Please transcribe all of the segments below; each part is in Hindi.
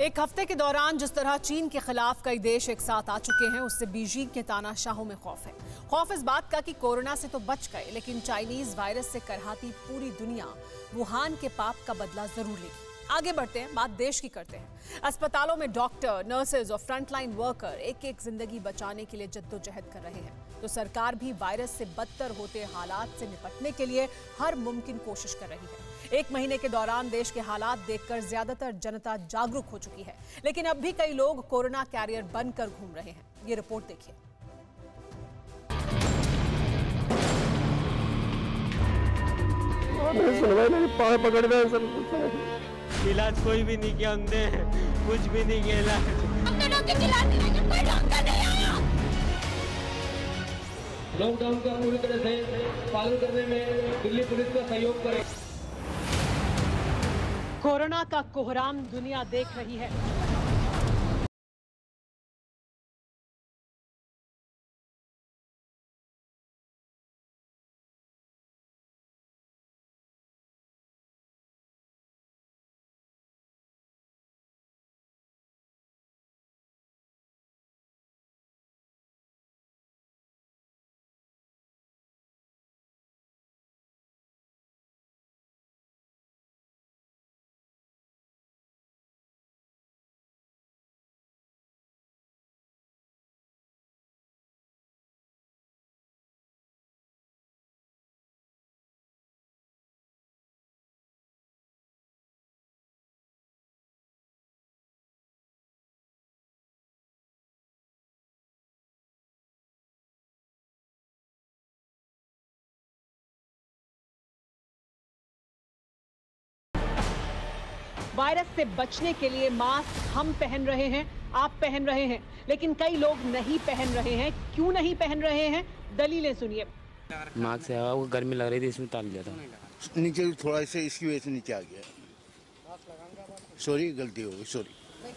एक हफ्ते के दौरान जिस तरह चीन के खिलाफ कई देश एक साथ आ चुके हैं, उससे बीजिंग के तानाशाहों में खौफ है। खौफ इस बात का कि कोरोना से तो बच गए, लेकिन चाइनीज वायरस से करहाती पूरी दुनिया वुहान के पाप का बदला जरूर लेगी। आगे बढ़ते हैं, बात देश की करते हैं। अस्पतालों में डॉक्टर, नर्सेज और फ्रंटलाइन वर्कर एक एक जिंदगी बचाने के लिए जद्दोजहद कर रहे हैं, तो सरकार भी वायरस से बदतर होते हालात से निपटने के लिए हर मुमकिन कोशिश कर रही है। एक महीने के दौरान देश के हालात देखकर ज्यादातर जनता जागरूक हो चुकी है, लेकिन अब भी कई लोग कोरोना कैरियर बनकर घूम रहे हैं। ये रिपोर्ट देखिए। इलाज कोई भी नहीं किया हमने, कुछ भी नहीं किया इलाज। लॉकडाउन का पूरी तरह से पालन करने में दिल्ली पुलिस का सहयोग करें। कोरोना का कोहराम दुनिया देख रही है। वायरस से बचने के लिए मास्क हम पहन रहे हैं, आप पहन रहे हैं, लेकिन कई लोग नहीं पहन रहे हैं। क्यों नहीं पहन रहे हैं, दलीलें सुनिए। मास्क से हवा को गर्मी लग रही थी, इसमें ताल दिया था। नीचे थोड़ा सा इसकी वजह से नीचे आ गया। सॉरी, गलती हो गई, सॉरी।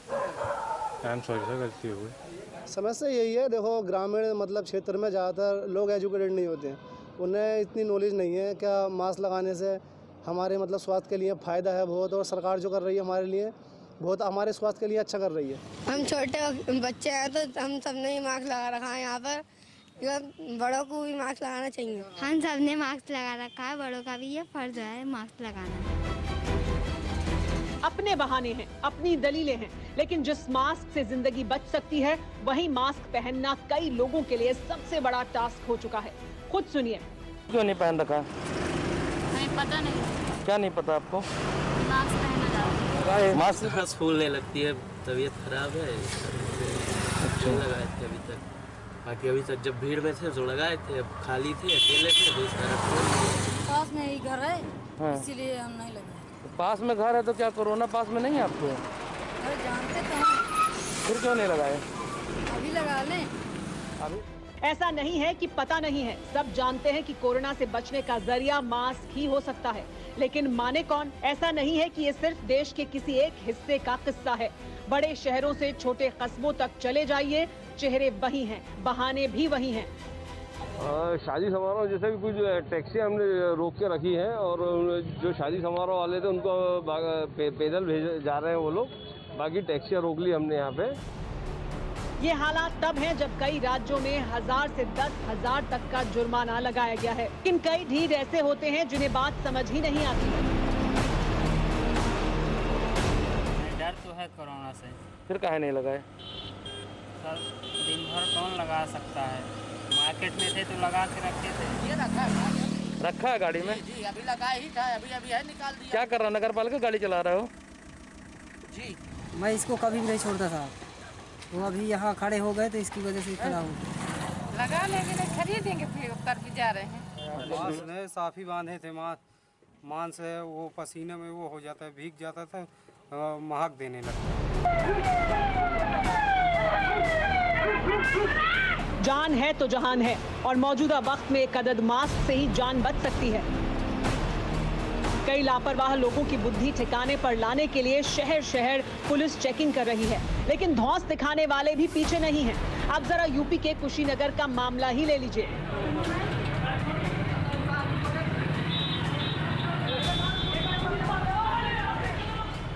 सर गलती हो गई। समस्या यही है, देखो ग्रामीण मतलब क्षेत्र में ज़्यादातर लोग एजुकेटेड नहीं होते हैं, उन्हें इतनी नॉलेज नहीं है क्या मास्क लगाने से हमारे मतलब स्वास्थ्य के लिए फ़ायदा है बहुत, और सरकार जो कर रही है हमारे लिए बहुत, हमारे स्वास्थ्य के लिए अच्छा कर रही है। हम छोटे बच्चे हैं तो हम सब ने मास्क लगा रखा है यहाँ पर, बड़ों को भी मास्क लगाना चाहिए। हम सब ने मास्क लगा रखा है, बड़ों का भी ये फर्ज है मास्क लगाना। अपने बहाने हैं, अपनी दलीलें हैं, लेकिन जिस मास्क से जिंदगी बच सकती है, वही मास्क पहनना कई लोगों के लिए सबसे बड़ा टास्क हो चुका है। खुद सुनिए। क्यों नहीं पहन रखा? नहीं पता नहीं। क्या नहीं पता आपको? मास्क पहना जाता है। मास्क फूलने लगती है, तबीयत खराब है, अच्छा लगाए थे अभी तक। बाकी अभी तक जब भीड़ में थे तो लगाए थे, अब खाली थे, अकेले थे तो इस तरह। पास में ही घर है, इसीलिए हम नहीं लगाए। पास में घर है तो क्या कोरोना पास में नहीं है आपको? अरे जानते तो हैं। फिर क्यों नहीं लगाए? अभी लगा लें। अभी ऐसा नहीं है कि पता नहीं है, सब जानते हैं कि कोरोना से बचने का जरिया मास्क ही हो सकता है, लेकिन माने कौन? ऐसा नहीं है कि ये सिर्फ देश के किसी एक हिस्से का किस्सा है। बड़े शहरों से छोटे कस्बों तक चले जाइए, चेहरे वही हैं, बहाने भी वही हैं। शादी समारोह जैसे भी कुछ टैक्सी हमने रोक के रखी है, और जो शादी समारोह वाले थे उनको पैदल भेज जा रहे हैं वो लोग, बाकी टैक्सियाँ रोक ली हमने यहाँ पे। ये हालात तब हैं जब कई राज्यों में 1000 से 10,000 तक का जुर्माना लगाया गया है, लेकिन कई ढीठ ऐसे होते हैं जिन्हें बात समझ ही नहीं आती। डर तो है कोरोना से। फिर काहे नहीं लगाए? सर दिन भर कौन लगा सकता है, मार्केट में थे तो लगा के रखे थे। ये रखा है गाड़ी में? जी अभी लगा ही था, अभी है निकाल दिया। क्या कर रहा, नगर पालिका गाड़ी चला रहे हो? जी मैं इसको कभी भी नहीं छोड़ता था, वो अभी यहाँ खड़े हो गए तो इसकी वजह से खड़ा हूँ। लगा लेंगे, खरीदेंगे, फिर कर भी जा रहे हैं। मास्क ने साफ ही बांधे थे, मांस है वो पसीने में वो हो जाता है, भीग जाता था, महक देने लगता। जान है तो जहान है, और मौजूदा वक्त में एक अदद मास्क से ही जान बच सकती है। कई लापरवाह लोगों की बुद्धि ठिकाने पर लाने के लिए शहर शहर पुलिस चेकिंग कर रही है, लेकिन धौंस दिखाने वाले भी पीछे नहीं हैं। अब जरा यूपी के कुशीनगर का मामला ही ले लीजिए।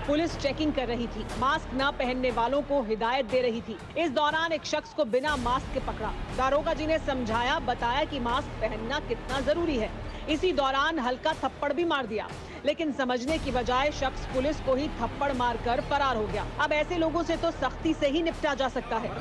पुलिस चेकिंग कर रही थी, मास्क न पहनने वालों को हिदायत दे रही थी। इस दौरान एक शख्स को बिना मास्क के पकड़ा। दारोगा जी ने समझाया, बताया कि मास्क पहनना कितना जरूरी है। इसी दौरान हल्का थप्पड़ भी मार दिया, लेकिन समझने की बजाय शख्स पुलिस को ही थप्पड़ मारकर फरार हो गया। अब ऐसे लोगों से तो सख्ती से ही निपटा जा सकता है।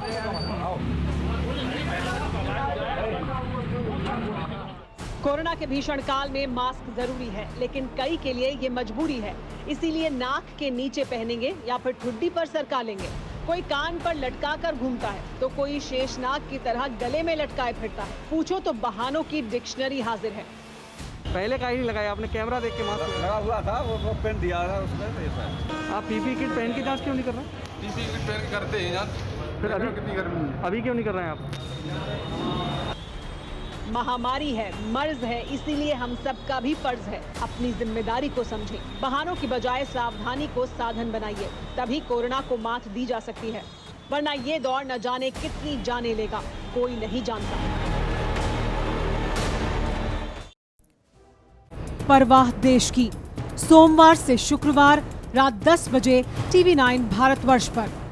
कोरोना के भीषण काल में मास्क जरूरी है, लेकिन कई के लिए ये मजबूरी है। इसीलिए नाक के नीचे पहनेंगे या फिर ठुड्डी पर सरका लेंगे। कोई कान पर लटका कर घूमता है तो कोई शेषनाग की तरह गले में लटकाए फिरता है। पूछो तो बहानों की डिक्शनरी हाजिर है। पहले का ही नहीं लगाया आपने, कैमरा देख के मास्क लगा हुआ था, वो पेन दिया था उसमें। आप पीपी किट पहन के जांच क्यों नहीं कर रहे? पीपी किट पहन के करते हैं जांच, फिर अभी क्यों नहीं कर रहे हैं आप? महामारी है, मर्ज है, इसीलिए हम सबका भी फर्ज है अपनी जिम्मेदारी को समझें। बहानों की बजाय सावधानी को साधन बनाइए, तभी कोरोना को मात दी जा सकती है। वरना ये दौर न जाने कितनी जाने लेगा, कोई नहीं जानता। परवाह देश की, सोमवार से शुक्रवार रात 10 बजे TV9 भारतवर्ष पर।